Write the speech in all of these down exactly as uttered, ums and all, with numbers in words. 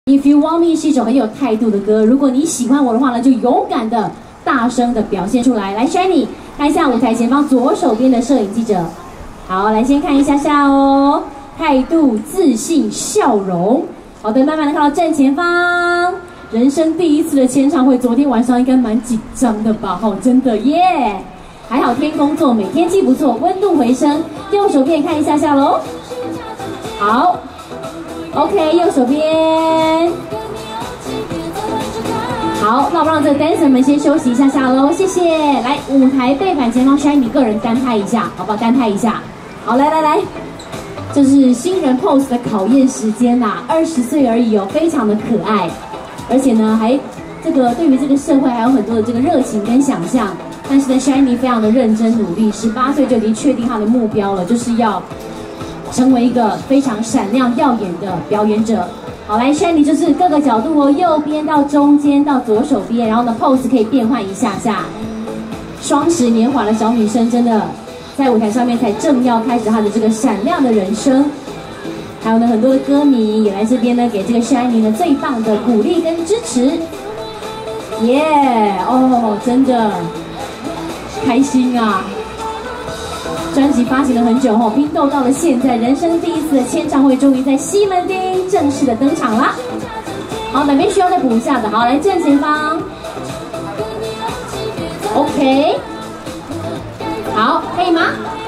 If You Want Me 是一首很有态度的歌，如果你喜欢我的话呢，就勇敢的、大声的表现出来。来 ，Shiny， 看一下舞台前方左手边的摄影记者。好，来先看一下下哦，态度、自信、笑容。好的，慢慢的看到正前方。人生第一次的签唱会，昨天晚上应该蛮紧张的吧？哦，真的耶！ Yeah! 还好天公作美，天气不错，温度回升。右手边看一下下喽。好 ，OK， 右手边。好，那我们让这个 dancer 们先休息一下下喽，谢谢。来，舞台背板前方 Shiny 个人单拍一下，好不好？单拍一下。好，来来来，这是新人 pose 的考验时间呐、啊，二十岁而已哦，非常的可爱，而且呢，还这个对于这个社会还有很多的这个热情跟想象。 但是呢 ，Shiny 非常的认真努力，十八岁就已经确定他的目标了，就是要成为一个非常闪亮耀眼的表演者。好，来 Shiny 就是各个角度哦，右边到中间到左手边，然后呢 pose 可以变换一下下。双十年华的小女生真的在舞台上面才正要开始她的这个闪亮的人生。还有呢，很多的歌迷也来这边呢，给这个 Shiny 呢最棒的鼓励跟支持。耶、yeah! 哦，真的。 开心啊！专辑发行了很久后，拼斗到了现在，人生第一次的签唱会终于在西门町正式的登场啦！好，哪边需要再补一下的？好，来正前方 ，OK， 好，可以吗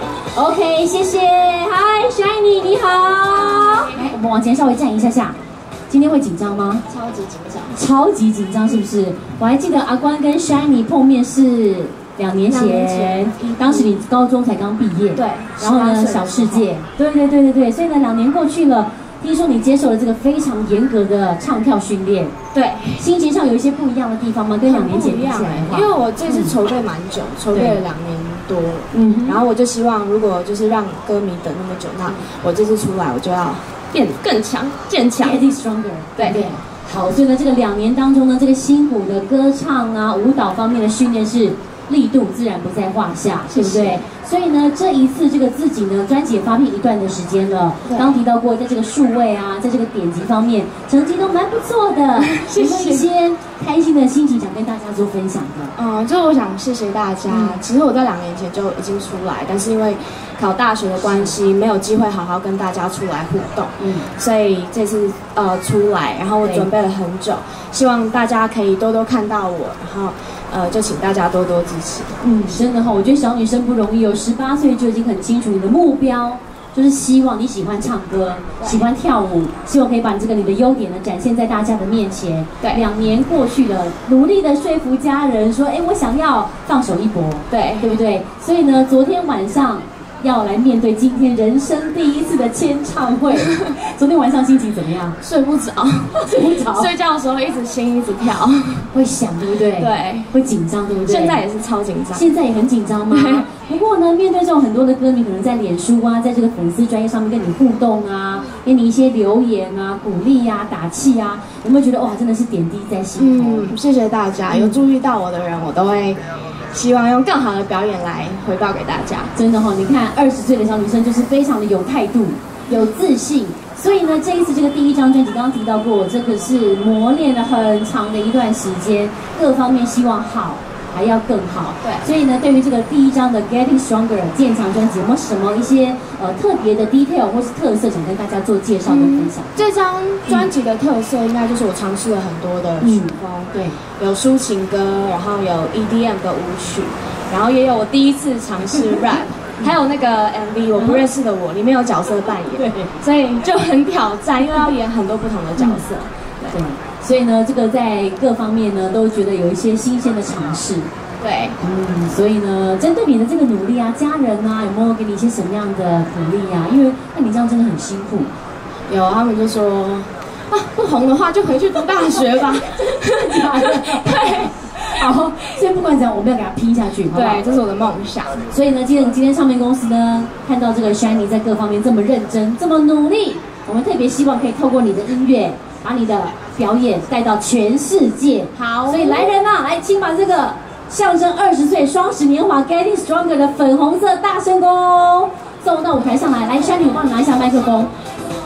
？OK， 谢谢。嗨 ，Shiny 你好。来，我们往前稍微站一下下。今天会紧张吗？ 超级紧张， 超级紧张，是不是？我还记得阿关跟 Shiny 碰面是。 两年前，年前当时你高中才刚毕业， 对， 然后呢，小世界，对对对对对，所以呢，两年过去了，听说你接受了这个非常严格的唱跳训练， 对， 心情上有一些不一样的地方吗？跟两年前比起来的话， 因为我这次筹备蛮久，筹备了两年多， 嗯， 然后我就希望，如果就是让歌迷等那么久，那我这次出来，我就要变更强、渐强 ，Get stronger， 对对。 好，所以呢，这个两年当中呢，这个辛苦的歌唱啊、舞蹈方面的训练是。 力度自然不在话下，对不对？所以呢，这一次这个自己呢，专辑也发片一段的时间了。刚提到过，在这个数位啊，在这个点击方面，成绩都蛮不错的。有没有一些开心的心情想跟大家做分享的？ 嗯，就是我想谢谢大家。嗯、其实我在两年前就已经出来，但是因为考大学的关系，没有机会好好跟大家出来互动。嗯，所以这次呃出来，然后我准备了很久，希望大家可以多多看到我，然后。 呃，就请大家多多支持。 嗯，真的哈、哦，我觉得小女生不容易哦，十八岁就已经很清楚你的目标，就是希望你喜欢唱歌，喜欢跳舞，希望可以把你这个你的优点呢展现在大家的面前。对，两年过去了，努力的说服家人说，哎，我想要放手一搏，对，对不对？所以呢，昨天晚上。 要来面对今天人生第一次的签唱会，昨天晚上心情怎么样？ 睡不着， 睡不着。 睡觉的时候一直心一直跳， 会想对不对？ 对， 会紧张对不对？ 现在也是超紧张， 现在也很紧张吗？不过呢，面对这种很多的歌迷，可能在脸书啊，在这个粉丝专页上面跟你互动啊，给你一些留言啊、鼓励啊、打气啊，有没有觉得哇，真的是点滴在心头？ 嗯，谢谢大家，有注意到我的人，我都会。 希望用更好的表演来回报给大家。 真的哈、哦，你看二十岁的小女生就是非常的有态度、有自信，所以呢，这一次这个第一张专辑刚刚提到过，这个是磨练了很长的一段时间，各方面希望好，还要更好。对，所以呢，对于这个第一张的 Getting Stronger 渐强专辑，有没有什么一些呃特别的 detail 或是特色想跟大家做介绍跟分享？ 这张专辑的特色应该就是我尝试了很多的曲风，嗯、对。 有抒情歌，然后有 E D M 的舞曲，然后也有我第一次尝试 rap， 还有那个 M V 我不认识的我，里面有角色扮演，对，所以就很挑战，因为要演很多不同的角色， 对，所以呢，这个在各方面呢都觉得有一些新鲜的尝试， 对， 嗯，所以呢，针对你的这个努力啊，家人啊有没有给你一些什么样的鼓励啊？因为那你这样真的很辛苦， 有他们就说。 啊，不红的话就回去读大学吧。 真的假的？对，好，所以不管怎样，我们要给他拼下去，好不好？ 对，这是我的梦想。 所以呢，今天今天唱片公司呢，看到这个 Shiny 在各方面这么认真，这么努力，我们特别希望可以透过你的音乐，把你的表演带到全世界。好，所以来人啊，来，请把这个象征二十岁双十年华 Getting Stronger 的粉红色大声公送到舞台上来。来 ，Shiny，我帮你拿一下麦克风。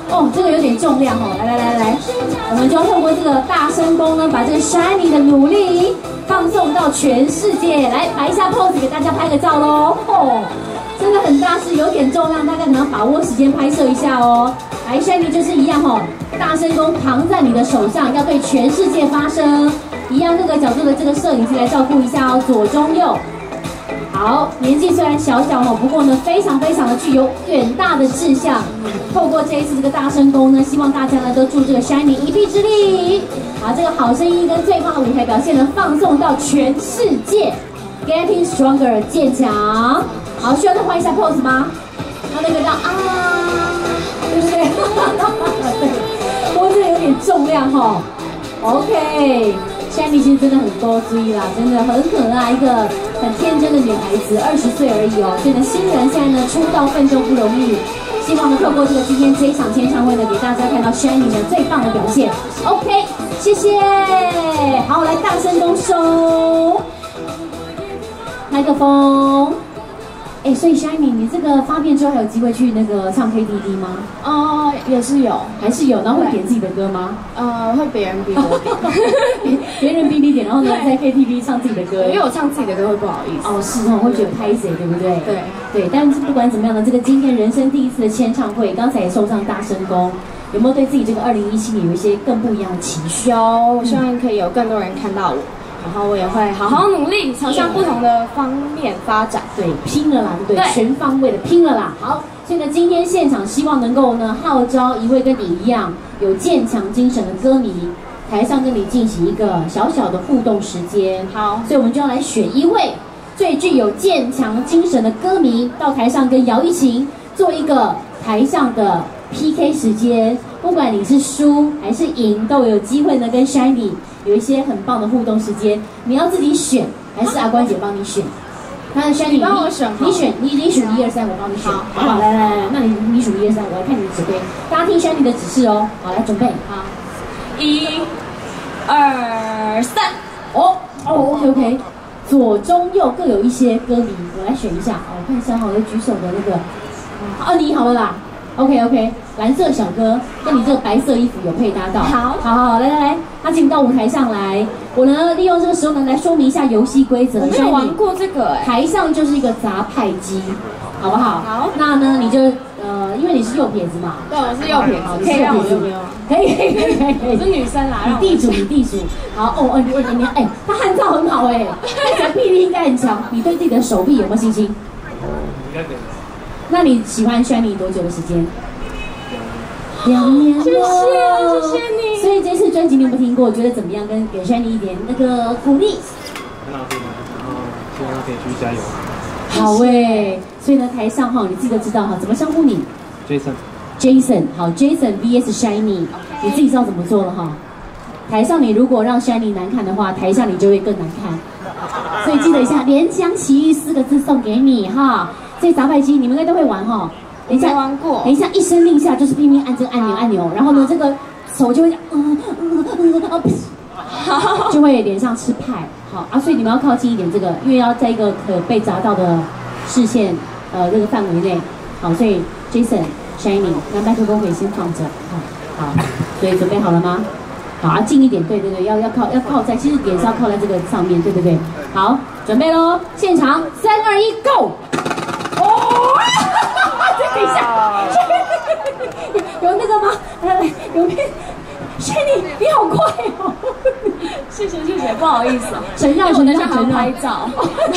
哦，这个有点重量哦，来来来来，我们就透过这个大声功呢，把这个 Shiny 的努力放送到全世界。来摆一下 pose 给大家拍个照喽。哦，真的很大，是有点重量，大家可能要把握时间拍摄一下哦。来 Shiny 就是一样哦，大声功扛在你的手上，要对全世界发声。一样各个角度的这个摄影师来照顾一下哦，左中右。好，年纪虽然小小哦，不过呢，非常非常的具有远大的志向。透过这一次这个大声功呢，希望大家呢都助这个 Shiny 一臂之力，把这个好声音跟最棒的舞台表现呢放送到全世界 ，Getting Stronger 渐强。好，需要再换一下 pose 吗？那那个让啊，对不对？对，不过这个有点重量哈、哦。OK。Shiny 其实真的很高追啦，真的很可爱，一个很天真的女孩子，二十岁而已哦。所以呢，新人现在呢出道奋斗不容易，希望呢透过这个今天这一场签唱会呢，给大家看到 Shiny 的最棒的表现。OK， 谢谢。好，来大声公收，麦克风。哎，所以 Shiny 你这个发片之后还有机会去那个唱 K T V 吗？ 哦，也是有， 还是有，然后会点自己的歌吗？ 呃，会别人逼我点， 别人逼你点，然后呢在 K T V 唱自己的歌， 因为我唱自己的歌会不好意思。 哦，是哦，会觉得拍谁，对不对？ 对对，但是不管怎么样呢，这个今天人生第一次的签唱会，刚才也送上大声功，有没有对自己这个二零一七年有一些更不一样的期许？ 有，我希望可以有更多人看到我。然后我也会好好努力，朝向不同的方面发展。 对，拼了啦，对不对？ 对， 全方位的拼了啦。好，所以呢，今天现场希望能够呢号召一位跟你一样有坚强精神的歌迷，台上跟你进行一个小小的互动时间。 好， 所以我们就要来选一位最具有坚强精神的歌迷，到台上跟姚一晴做一个台上的 P K 时间。不管你是输还是赢，都有机会呢跟 Shiny 有一些很棒的互动时间。你要自己选，还是阿关姐帮你选？那 Shiny 你帮我选， 你选，你你数一二三，我帮你选，好不好？来来来，那你你数一二三，我来看你的指挥。大家听 Shiny 的指示哦。好，来准备。 好，一、二、三。 哦哦 ，OK OK， 左中右各有一些歌迷，我来选一下。哦，我看一下哈，我举手的那个。哦，你好了啦。OK OK， 蓝色小哥跟你这个白色衣服有配搭到。 好， 好好好，来来来，他请到舞台上来。我呢利用这个时候呢来说明一下游戏规则。 我没有玩过这个哎。 台上就是一个杂派机，好不好？ 好。 那呢你就呃，因为你是右撇子嘛。 对，我是右撇子，可以让我右边吗？ 可以可以可以可以可以。 我是女生啦， 你地主你地主。好哦哦，你你你哎，他汗罩很好哎，看起来臂力应该很强。你对自己的手臂有没有信心？应该可以。那你喜欢 Shiny 多久的时间？两年了，谢谢谢谢你。所以这次专辑你有没有听过？觉得怎么样？跟给 Shiny 一点那个鼓励。 很好听，然后希望可以继续加油。 好诶，所以呢，台上哈，你自己都知道哈，怎么称呼你 ？Jason。Jason， 好 ，Jason V S Shiny， 你自己知道怎么做了哈。台上你如果让 Shiny 难看的话，台下你就会更难看。所以记得一下，连江奇遇四个字送给你哈。这杂牌机你们应该都会玩哈。等一下， 玩过。 等一下，一声令下就是拼命按这个按钮按钮，然后呢，这个手就会嗯嗯嗯嗯，就会脸上吃派。好啊，所以你们要靠近一点这个，因为要在一个可被砸到的视线呃这个范围内。好，所以 Jason、Shiny， 那麦克风可以先放着。好，好，所以准备好了吗？好啊，近一点，对对对，要要靠要靠在，其实脸是要靠在这个上面，对不对？好，准备喽，现场三二一 ，Go！ 哦，等一下，有那个吗？来来，有片 ，Shiny， 你好快哦！ 谢谢谢谢，不好意思啊， 承让承让承让， 拍照。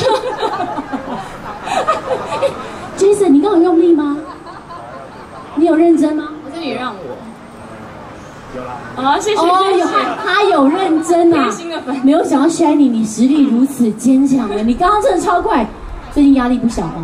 Jason， 你刚有用力吗？你有认真吗？ 还是你让我？ 有啦。 啊，谢谢哦， 谢谢。 他有认真啊！没有想到 Shiny 你实力如此坚强的，你刚刚真的超快，最近压力不小哦。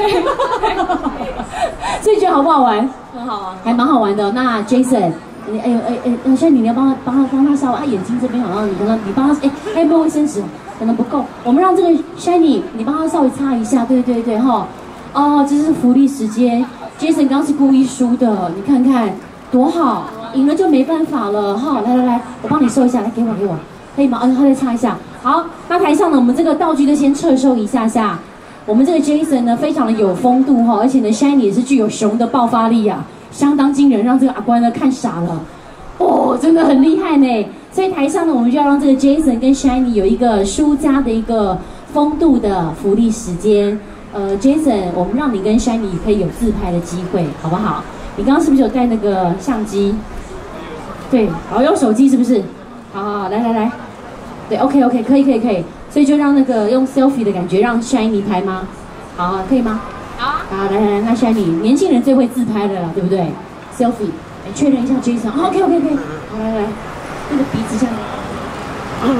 所以觉得好不好玩？ 很好玩， 还蛮好玩的。那 Jason， 你哎呦哎哎，那 Shiny 你要帮他帮他帮他稍微，他眼睛这边好像你刚刚你帮他哎还有没有卫生纸？可能不够，我们让这个 Shiny 你帮他稍微擦一下，对对对哈。哦，这是福利时间 ，Jason 刚刚是故意输的，你看看多好，赢了就没办法了哈。来来来，我帮你收一下，来给我给我，可以吗？哦，他再擦一下。好，那台上呢，我们这个道具就先撤收一下下。我们这个 Jason 呢，非常的有风度哈，而且呢 ，Shiny 也是具有熊的爆发力啊， 相当惊人，让这个阿关呢看傻了。哦，真的很厉害呢。所以台上呢，我们就要让这个 Jason 跟 Shiny 有一个输家的一个风度的福利时间。呃 ，Jason， 我们让你跟 Shiny 可以有自拍的机会，好不好？你刚刚是不是有带那个相机？对，好，用手机是不是？好好好，来来来，对 ，OK OK， 可以可以可以。所以就让那个用 selfie 的感觉让 Shiny 拍吗？好，好，可以吗？好啊。好，来来来，那 Shiny， 年轻人最会自拍的了，对不对 ？selfie， 哎，确认一下 Jason， 哦 OK OK OK， 好，来来，那个鼻子像。嗯。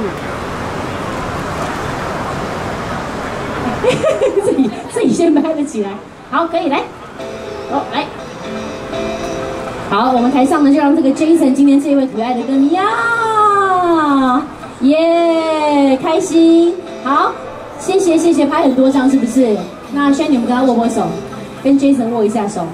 自己自己先拍了起来，好，可以来，哦，来，好，我们台上呢就让这个 Jason 今天这位可爱的歌迷呀，耶，开心，好，谢谢谢谢，拍很多张是不是？那轩你们跟他握握手，跟 Jason 握一下手，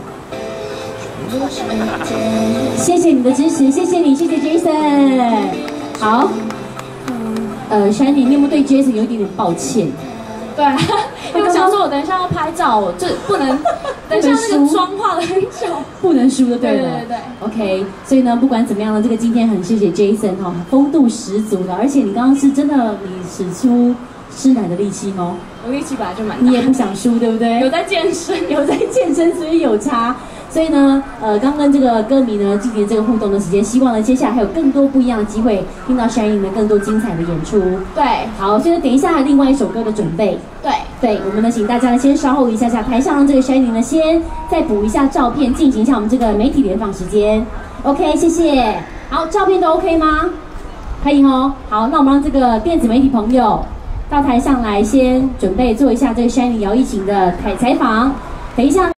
谢谢你的支持，谢谢你，谢谢 Jason， 好，呃，轩你，你有没有对 Jason 有一点点抱歉？ 对，因为我想说，我等一下要拍照，我就不能等一下那个妆化的很久， 不能输的，对了。 对对对 OK， 所以呢，不管怎么样呢，这个今天很谢谢 Jason 哈、哦，风度十足的，而且你刚刚是真的，你使出吃奶的力气哦。 我力气本来就蛮大， 你也不想输，对不对？ 有在健身， 有在健身，所以有差。所以呢，呃，刚跟这个歌迷呢进行这个互动的时间，希望呢接下来还有更多不一样的机会，听到 Shiny 的更多精彩的演出。 对， 好，所以呢，等一下还有另外一首歌的准备。 对， 对，我们呢，请大家呢先稍后一下下，台上让这个 Shiny 呢先再补一下照片，进行一下我们这个媒体联访时间。OK， 谢谢。好，照片都 OK 吗？可以哦。好，那我们让这个电子媒体朋友到台上来，先准备做一下这个 Shiny 姚艺琴的采采访。等一下。